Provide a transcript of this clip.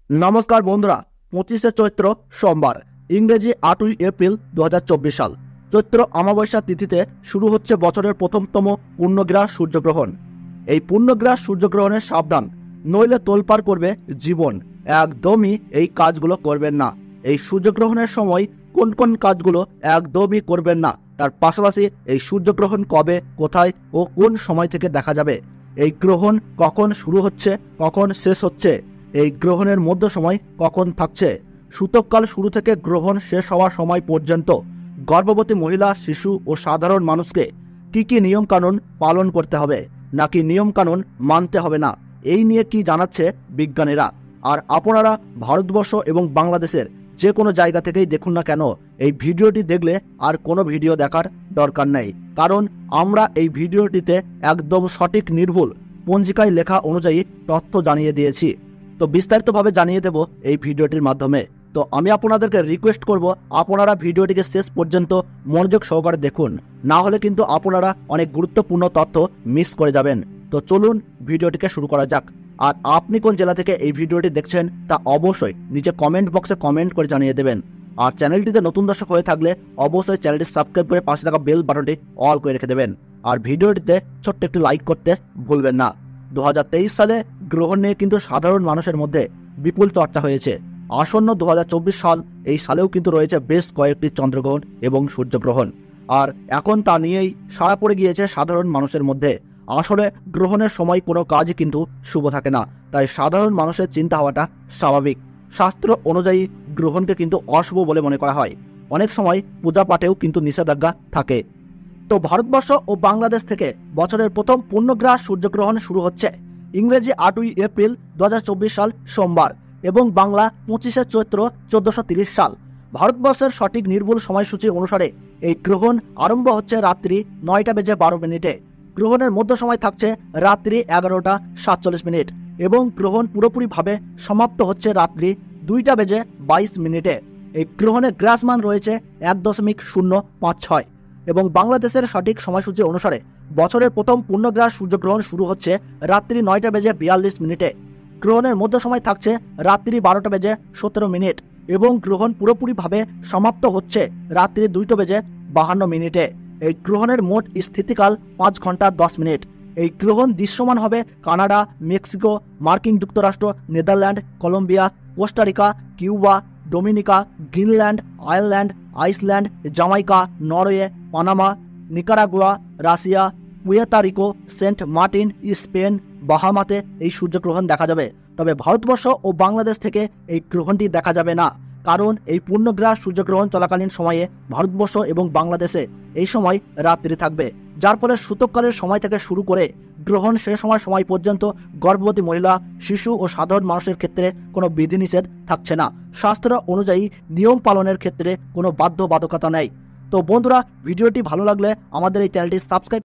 নমস্কার বন্ধুরা, 25শে চৈত্র সোমবার, ইংরেজি 8ই এপ্রিল 2024 সাল। চৈত্র অমাবস্যা তিথিতে শুরু হচ্ছে বছরের প্রথমতম পূর্ণগ্রাস সূর্যগ্রহণ। এই পূর্ণগ্রাস সূর্যগ্রহণের সাবধান, নইলে তোলপাড় করবে জীবন। একদমই এই কাজগুলো করবেন না। এই সূর্যগ্রহণের সময় কোন কোন কাজগুলো একদমই করবেন না, তার পাশাপাশি এই সূর্যগ্রহণ কবে, কোথায় ও কোন সময় থেকে দেখা যাবে, এই গ্রহণ কখন শুরু হচ্ছে, কখন শেষ হচ্ছে, এই গ্রহণের মধ্য সময় কখন থাকছে, সূতককাল শুরু থেকে গ্রহণ শেষ হওয়ার সময় পর্যন্ত গর্ভবতী মহিলা, শিশু ও সাধারণ মানুষকে কি কি নিয়মকানুন পালন করতে হবে, নাকি নিয়মকানুন মানতে হবে না, এই নিয়ে কি জানাচ্ছে বিজ্ঞানীরা। আর আপনারা ভারতবর্ষ এবং বাংলাদেশের যে কোনো জায়গা থেকেই দেখুন না কেন, এই ভিডিওটি দেখলে আর কোনো ভিডিও দেখার দরকার নেই, কারণ আমরা এই ভিডিওটিতে একদম সঠিক নির্ভুল পঞ্জিকায় লেখা অনুযায়ী তথ্য জানিয়ে দিয়েছি। তো বিস্তারিতভাবে জানিয়ে দেব এই ভিডিওটির মাধ্যমে। তো আমি আপনাদেরকে রিকোয়েস্ট করব, আপনারা ভিডিওটিকে শেষ পর্যন্ত মনোযোগ সহকারে দেখুন, না হলে কিন্তু আপনারা অনেক গুরুত্বপূর্ণ তথ্য মিস করে যাবেন। তো চলুন ভিডিওটিকে শুরু করা যাক। আর আপনি কোন জেলা থেকে এই ভিডিওটি দেখছেন তা অবশ্যই নিচে কমেন্ট বক্সে কমেন্ট করে জানিয়ে দেবেন। আর চ্যানেলটিতে নতুন দর্শক হয়ে থাকলে অবশ্যই চ্যানেলটি সাবস্ক্রাইব করে পাশে থাকা বেল বাটনটি অল করে রেখে দেবেন। আর ভিডিওটিতে ছোট্ট একটি লাইক করতে ভুলবেন না। 2023 সালে গ্রহণ নিয়ে কিন্তু সাধারণ মানুষের মধ্যে বিপুল চর্চা হয়েছে। আসন্ন 2024 সাল, এই সালেও কিন্তু রয়েছে বেশ কয়েকটি চন্দ্রগ্রহণ এবং সূর্যগ্রহণ। আর এখন তা নিয়েই সাড়া পড়ে গিয়েছে সাধারণ মানুষের মধ্যে। আসলে গ্রহণের সময় কোনো কাজই কিন্তু শুভ থাকে না, তাই সাধারণ মানুষের চিন্তা হওয়াটা স্বাভাবিক। শাস্ত্র অনুযায়ী গ্রহণকে কিন্তু অশুভ বলে মনে করা হয়। অনেক সময় পূজা পাঠেও কিন্তু নিষেধাজ্ঞা থাকে। তো ভারতবর্ষ ও বাংলাদেশ থেকে বছরের প্রথম পূর্ণগ্রাস সূর্যগ্রহণ শুরু হচ্ছে ইংরেজি 8ই এপ্রিল 2024 সাল সোমবার এবং বাংলা 25শে চৈত্র 1430 সাল। ভারতবর্ষের সঠিক নির্ভুল সময়সূচি অনুসারে এই গ্রহণ আরম্ভ হচ্ছে রাত্রি 9:12। গ্রহণের মধ্য সময় থাকছে রাত্রি 11:47 এবং গ্রহণ পুরোপুরিভাবে সমাপ্ত হচ্ছে রাত্রি 2:22। এই গ্রহণের গ্রাসমান রয়েছে 1.056 এবং বাংলাদেশের সঠিক সময়সূচি অনুসারে বছরের প্রথম পূর্ণগ্রাস সূর্যগ্রহণ শুরু হচ্ছে রাত্রি 9:42। গ্রহণের মধ্য সময় থাকছে রাত্রি 12:17 এবং গ্রহণ পুরোপুরিভাবে সমাপ্ত হচ্ছে রাত্রি 2:52। এই গ্রহণের মোট স্থিতিকাল 5 ঘন্টা 10 মিনিট। এই গ্রহণ দৃশ্যমান হবে কানাডা, মেক্সিকো, মার্কিন যুক্তরাষ্ট্র, Netherland, Colombia, Costa Rica, Cuba, Dominica, Greenland, Ireland, Iceland, Jamaica, Norway, Panama, Nicaragua, Russia, Puerto Rico, Saint Martin, Spain, বাহামাতে এই সূর্যগ্রহণ দেখা যাবে। তবে ভারতবর্ষ ও বাংলাদেশ থেকে এই গ্রহণটি দেখা যাবে না, কারণ এই পূর্ণগ্রাস সূর্যগ্রহণ চলাকালীন সময়ে ভারতবর্ষ এবং বাংলাদেশে এই সময় রাত্রি থাকবে, যার ফলে সূতককালের সময় থেকে শুরু করে গ্রহণ শেষ হওয়ার সময় পর্যন্ত গর্ভবতী মহিলা, শিশু ও সাধারণ মানুষের ক্ষেত্রে কোনো বিধিনিষেধ থাকছে না। শাস্ত্র অনুযায়ী নিয়ম পালনের ক্ষেত্রে কোনো বাধ্যবাধকতা নেই। তো বন্ধুরা, ভিডিওটি ভালো লাগলে আমাদের এই চ্যানেলটি সাবস্ক্রাইব